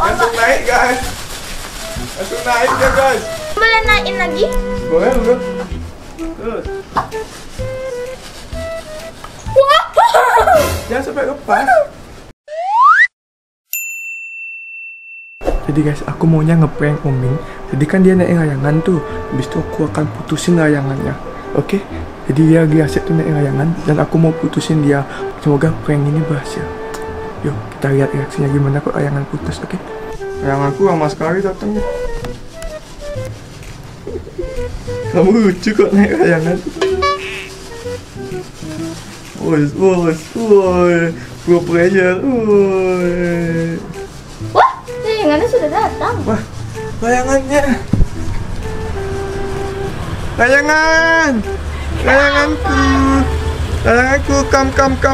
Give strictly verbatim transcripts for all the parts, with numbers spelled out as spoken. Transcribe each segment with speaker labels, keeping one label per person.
Speaker 1: Langsung naik guys. Langsung naik ya guys.
Speaker 2: Boleh naikin lagi?
Speaker 1: Boleh udah. Terus.
Speaker 2: Wah.
Speaker 1: Jangan sampai lepas. Jadi guys, aku maunya ngeprank Oming. Jadi kan dia naik layangan tuh. Habis itu aku akan putusin layangannya. Oke? Jadi dia lagi asyik tuh naik layangan. Dan aku mau putusin dia. Semoga prank ini berhasil. Yuk, kita lihat reaksinya gimana kok layangan putus, oke? Layanganku lama sekali datangnya. Kamu lucu kok naik layangan. Woi, woi, woi. Pro player, woi.
Speaker 2: Wah, layangannya sudah datang.
Speaker 1: Wah, layangannya. Layangan. Layanganku. Layanganku, kam kam kam.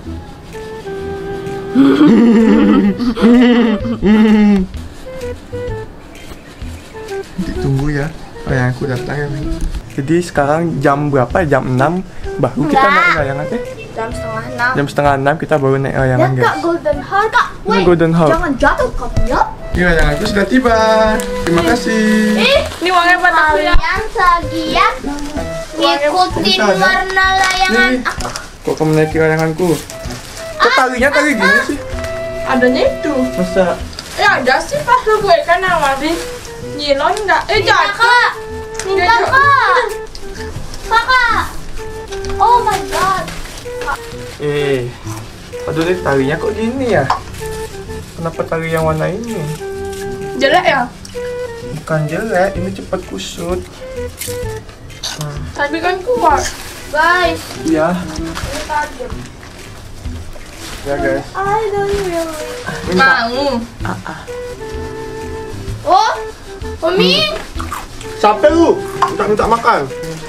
Speaker 1: Ditunggu ya, layanganku datang ya. Jadi sekarang jam berapa? Jam enam baru kita
Speaker 2: Enggak.
Speaker 1: naik layangan eh?
Speaker 2: Jam setengah enam.
Speaker 1: Jam setengah enam kita baru naik layangan
Speaker 2: Ya
Speaker 1: guys.
Speaker 2: kak, golden heart kak.
Speaker 1: Ini
Speaker 2: Wait,
Speaker 1: golden heart.
Speaker 2: jangan jatuh kamu ya.
Speaker 1: Ini layanganku sudah tiba. Terima kasih.
Speaker 2: Eh,
Speaker 3: Ini uangnya buat aku ya.
Speaker 2: kalian segiat ngikutin
Speaker 1: Bisa ada.
Speaker 2: warna layangan
Speaker 1: Nih.
Speaker 2: aku.
Speaker 1: Kok kamu naiki layanganku? Kok talinya tali gini sih?
Speaker 3: Adanya itu.
Speaker 1: Masa?
Speaker 3: Ya ada sih pas lu gue kan nawarin. Nyilon enggak? Eh
Speaker 2: Minta
Speaker 3: jatuh.
Speaker 2: kak, minta
Speaker 3: Jatuh.
Speaker 2: kak, kakak. Oh my god.
Speaker 1: Eh, aduh deh talinya kok gini ya? Kenapa tali yang warna ini?
Speaker 3: Jelek ya?
Speaker 1: Bukan jelek, ini cepat kusut. Hmm.
Speaker 3: Tapi kan kuat.
Speaker 2: Guys,
Speaker 1: Iya,
Speaker 2: ini tajam.
Speaker 1: ya guys.
Speaker 2: I don't really.
Speaker 1: Minta.
Speaker 3: Mau.
Speaker 2: Oh, Umi.
Speaker 1: Sampai lu, minta minta makan.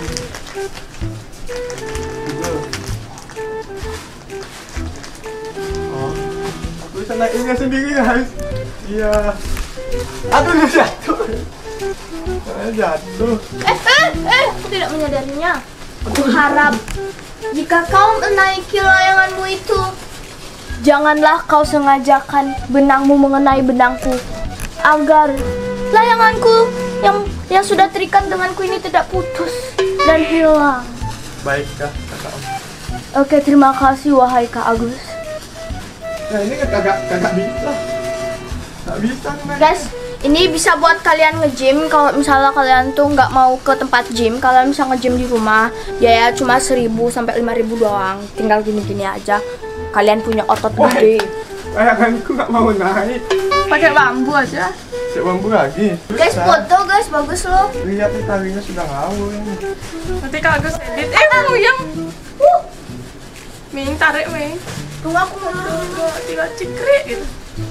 Speaker 1: Oh, aku bisa naikinnya sendiri guys. Iya. Aduh dia jatuh. Saya jatuh.
Speaker 2: Eh, eh, eh, aku tidak menyadarinya. Aku harap jika kau menaiki layanganmu itu, janganlah kau sengajakan benangmu mengenai benangku, agar layanganku yang yang sudah terikat denganku ini tidak putus dan hilang.
Speaker 1: Baikkah kata Om?
Speaker 2: Oke, terima kasih wahai Kak Agus.
Speaker 1: Nah ini kan kagak kagak bisa. Nggak bisa nih.
Speaker 2: Guys, ini bisa buat kalian nge-gym. Kalau misalnya kalian tuh nggak mau ke tempat gym, kalian bisa nge-gym di rumah. Biaya cuma seribu sampai lima ribu doang. Tinggal gini-gini aja. Kalian punya otot
Speaker 1: Wah.
Speaker 2: gede.
Speaker 1: Layanganku nggak mau naik.
Speaker 3: Pakai bambu aja.
Speaker 1: Cek bambu lagi.
Speaker 2: Guys,
Speaker 1: Bisa.
Speaker 2: foto guys, bagus loh.
Speaker 1: Lihat nih talinya sudah ngawur ini.
Speaker 3: Nanti kalau gue edit. Eh mau yang.
Speaker 2: Uh,
Speaker 3: Ming tarik Ming.
Speaker 2: tunggu aku mau dulu.
Speaker 3: Tinggal cikrik gitu.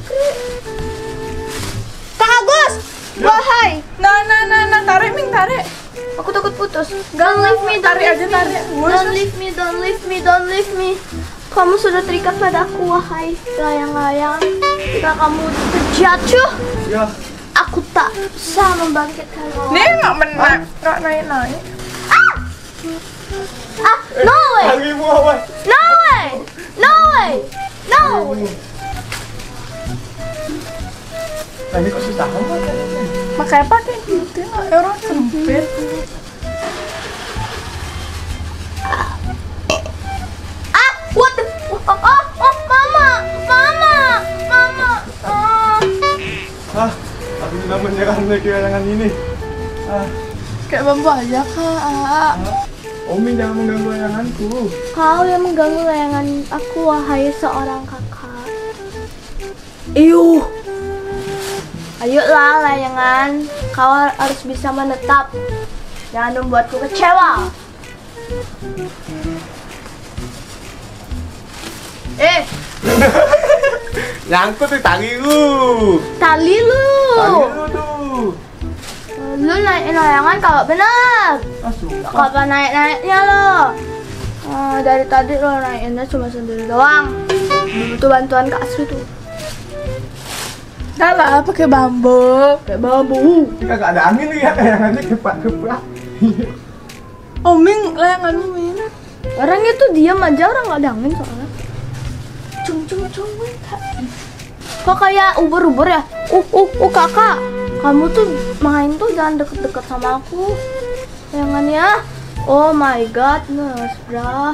Speaker 2: Kak Agus, wahai,
Speaker 3: Nah nah nah nah tarik Ming tarik.
Speaker 2: aku takut putus. Don't leave me, don't
Speaker 3: Tarik
Speaker 2: leave
Speaker 3: aja,
Speaker 2: me.
Speaker 3: tarik.
Speaker 2: Don't leave me, don't leave me, don't leave me. Kamu sudah terikat padaku, wahai layang-layang. Jika kamu terjatuh,
Speaker 1: Ya.
Speaker 2: aku tak bisa membangkitkanmu.
Speaker 3: Nih nggak menak nggak naik naik.
Speaker 2: Ah, no way,
Speaker 1: Talimu apa?
Speaker 2: no way, no way, no.
Speaker 1: Nah ini kok susah amat talinya.
Speaker 3: Makanya pakai gitu nggak orang sempit.
Speaker 2: Ah, what the? Oh, oh, oh, mama, mama, mama. Ah.
Speaker 1: Ah, aku sudah menyerah naik layangan ini. Ah,
Speaker 3: Kayak bambu aja kak.
Speaker 1: ah. Omi jangan mengganggu layanganku.
Speaker 2: Kau yang mengganggu layangan aku, wahai seorang kakak. Iuh. Ayolah layangan, kau harus bisa menetap. Jangan membuatku kecewa. Eh,
Speaker 1: Nyangkut di tali lu.
Speaker 2: tali lu.
Speaker 1: Tali lu tuh.
Speaker 2: Lu naik layangan kalau benar.
Speaker 1: Ah, sumpah.
Speaker 2: Kapan naik-naiknya lo? Ah, dari tadi lo naikinnya cuma sendiri doang. Butuh bantuan Kak Asri tuh.
Speaker 3: Salah pakai bambu.
Speaker 2: Kayak bambu.
Speaker 1: Ini kagak ada angin lihat layangannya kepak-kepak.
Speaker 3: Oh Ming layanganmu Ming.
Speaker 2: Orangnya tuh diam aja, orang nggak ada angin soalnya. Cung cung cung. Kok kayak ubur-ubur ya? Uh, uh, uh kakak. Kamu tuh main tuh jangan deket-deket sama aku. Jangan ya. Oh my godness, brah.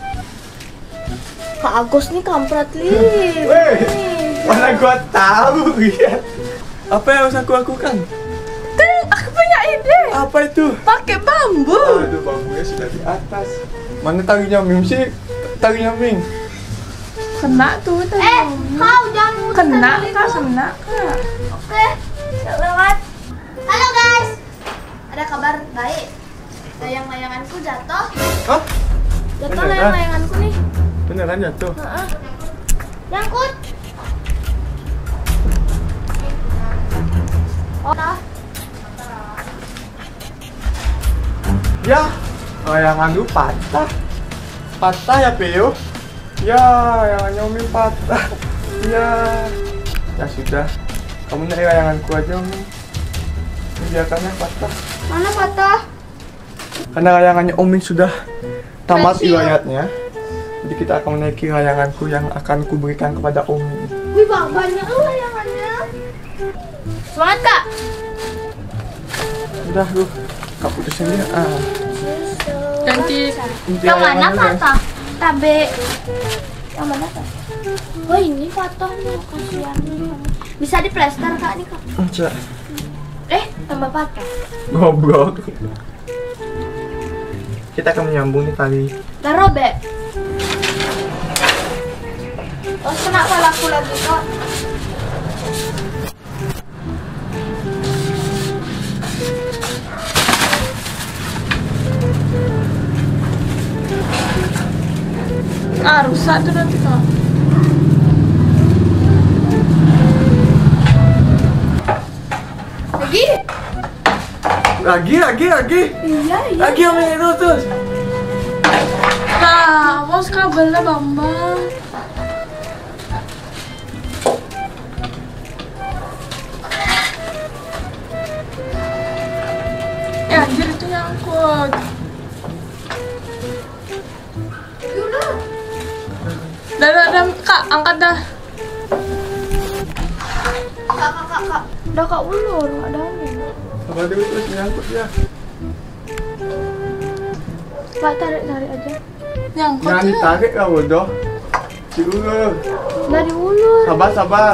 Speaker 2: Kak Agus nih kampret li.
Speaker 1: Weh, mana gua tahu ya. Apa yang harus aku lakukan?
Speaker 3: Ting, aku punya ide.
Speaker 1: Apa itu?
Speaker 3: Pakai bambu.
Speaker 1: Aduh, bambunya sudah di atas. Mana talinya Ming sih? Talinya Ming.
Speaker 3: Kena tuh tadi.
Speaker 2: Eh, kau jangan muter
Speaker 3: Kena
Speaker 2: tali
Speaker 3: kak,
Speaker 2: itu.
Speaker 3: kena kak.
Speaker 2: Oke, siap lewat. Halo guys. Ada kabar baik. Layang-layanganku jatuh.
Speaker 1: Hah?
Speaker 2: Jatuh
Speaker 1: Beneran?
Speaker 2: layang-layanganku nih.
Speaker 1: Beneran jatuh?
Speaker 2: Heeh. Nyangkut. Oh, nah.
Speaker 1: Ya, layangan lu patah. Patah ya, Pio? Ya, layangannya Umi patah. Ya. Ya sudah. Kamu nyari layanganku aja, Umi. Biarkannya patah.
Speaker 2: Mana patah?
Speaker 1: Karena layangannya Umi sudah tamat
Speaker 2: Pensiun.
Speaker 1: riwayatnya. Jadi kita akan menaiki layanganku yang akan kuberikan kepada Umi.
Speaker 2: Wih, bang, banyak layangannya. Semangat, Kak.
Speaker 1: Udah, lu. Kak putusin dia. Ah.
Speaker 3: Ganti.
Speaker 1: Inti
Speaker 2: Yang mana
Speaker 1: layangannya udah.
Speaker 2: patah? Tabe. Yang mana patah? Oh, ini patah nih, kasihan nih. Bisa diplester, Kak, nih, Kak.
Speaker 1: Enggak.
Speaker 2: Eh, tambah patah.
Speaker 1: Goblok. Kita akan menyambung nih tali.
Speaker 2: Udah robek. Oh, kena palaku lagi, Kak.
Speaker 3: Ah, rusak tuh nanti kak.
Speaker 2: Lagi?
Speaker 1: Lagi, lagi, lagi.
Speaker 2: Iya, iya.
Speaker 1: Lagi Umi itu terus.
Speaker 3: Nah, bos kabelnya bambang. Eh anjir itu nyangkut. Dah, dah, dah, kak, angkat dah.
Speaker 2: Kak, kak, kak, kak. Udah Kak ulur, nggak ada angin.
Speaker 1: Apa dulu terus nyangkut ya?
Speaker 2: Kak, tarik, tarik aja.
Speaker 3: Nyangkut
Speaker 1: Jangan
Speaker 3: ya.
Speaker 1: ditarik lah bodoh. Si ulur.
Speaker 2: Dari ulur.
Speaker 1: Sabar, sabar.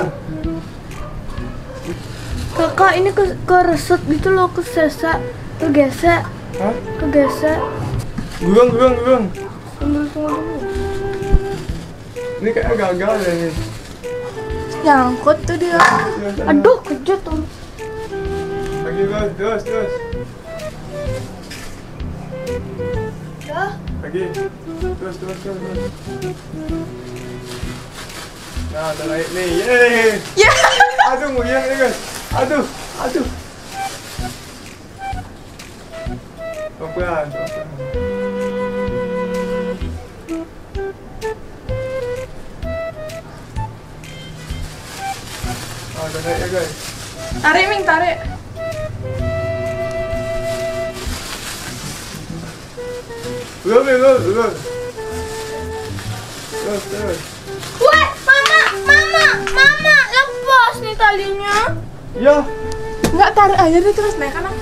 Speaker 2: Kakak, ini ke keresut gitu loh, kesesek, kegesek,
Speaker 1: Hah?
Speaker 2: kegesek.
Speaker 1: Gurung, gurung, gurung.
Speaker 2: Tunggu, tunggu dulu.
Speaker 1: Ini kayaknya gagal deh nih.
Speaker 3: Nyangkut tuh dia.
Speaker 2: Aduh, kejut tuh.
Speaker 1: Lagi terus, terus, terus.
Speaker 2: Udah.
Speaker 1: Lagi. Terus, terus, terus, terus. Nah, udah naik nih. Yeay.
Speaker 3: Ya.
Speaker 1: Aduh, ngoyang nih guys. Aduh, aduh. Pelan-pelan, pelan-pelan. Oh, udah naik ya guys.
Speaker 3: Tarik Ming, tarik.
Speaker 1: Ulur, ulur, ulur. Terus, terus.
Speaker 2: Weh, mama, mama, mama, lepas nih talinya.
Speaker 1: Ya,
Speaker 3: Enggak, tarik aja deh terus naik kanan.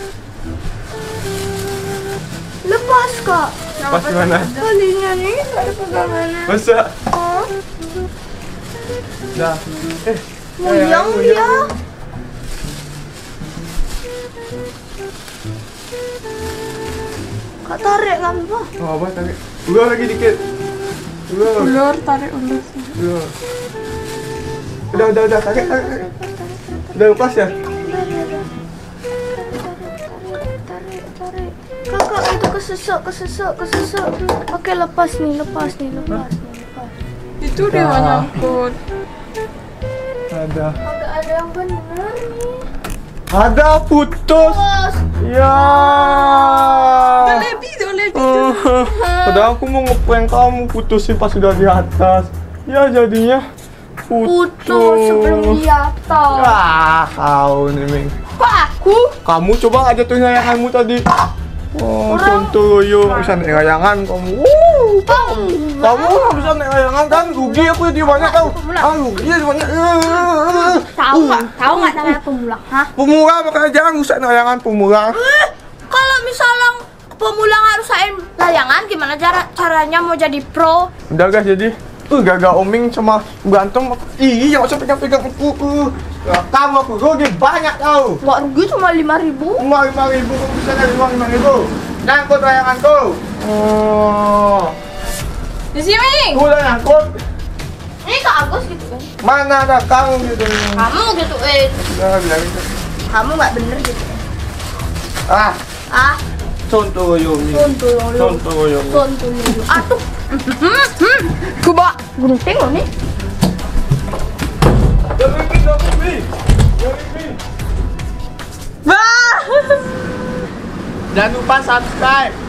Speaker 2: Lepas Kak.
Speaker 1: pas gimana?
Speaker 2: Talinya nih nggak ada pegangannya.
Speaker 1: Masa?
Speaker 2: Oh,
Speaker 1: Dah. Eh,
Speaker 2: ngoyang dia. Kak tarik kan apa?
Speaker 1: Oh, apa tadi? Ulur lagi dikit. Ulur,
Speaker 3: Ulur, tarik ulur.
Speaker 1: ulur. Udah, udah, udah, tarik, tarik, tarik. Udah lepas ya?
Speaker 2: Kakak itu kesesek, kesesek, kesesek. Oke, lepas nih, lepas nih, lepas nih, lepas.
Speaker 3: Itu dia
Speaker 1: Dah.
Speaker 3: nyangkut.
Speaker 1: Ada.
Speaker 2: Agak ada yang bener nih.
Speaker 1: Ada putus.
Speaker 2: Bos,
Speaker 1: Ya.
Speaker 3: Lebih, lebih.
Speaker 1: Uh, Padahal aku mau ngeprank kamu putusin pas sudah di atas. Ya jadinya putus.
Speaker 2: putus sebelum di atas.
Speaker 1: Ah, kau nih Ming.
Speaker 2: Kok aku?
Speaker 1: Kamu coba aja tuh layanganmu tadi. Oh, contoh yo bisa naik layangan kamu. Wuh, kamu, kamu nggak bisa naik layangan kan? Rugi aku di banyak tau. Ah, rugi di banyak.
Speaker 2: Tahu nggak? Tahu nggak namanya pemula? Hah?
Speaker 1: Pemula makanya jangan rusak layangan pemula.
Speaker 2: Eh, kalau misalnya pemula ngarusain layangan, gimana cara caranya mau jadi pro?
Speaker 1: Udah guys, jadi uh, gagal oming sama berantem. Ih, jangan usah pegang-pegang aku. Uh, kamu aku rugi banyak tau.
Speaker 2: Nggak rugi cuma lima ribu.
Speaker 1: Cuma lima ribu, kamu bisa dari uang lima ribu. Nyangkut layanganku. Oh,
Speaker 3: Di sini.
Speaker 1: aku udah nyangkut.
Speaker 2: Ini Kak Agus gitu kan?
Speaker 1: Mana ada kamu gitu?
Speaker 2: Kamu gitu eh,
Speaker 1: Jangan bilang gitu.
Speaker 2: kamu nggak bener gitu.
Speaker 1: Ah,
Speaker 2: Ah,
Speaker 1: contoh yo.
Speaker 2: contoh lu.
Speaker 1: Contoh yo.
Speaker 2: Contoh lu. Atuh. Coba gunting lo nih.
Speaker 1: Jangan jangan Jangan lupa subscribe.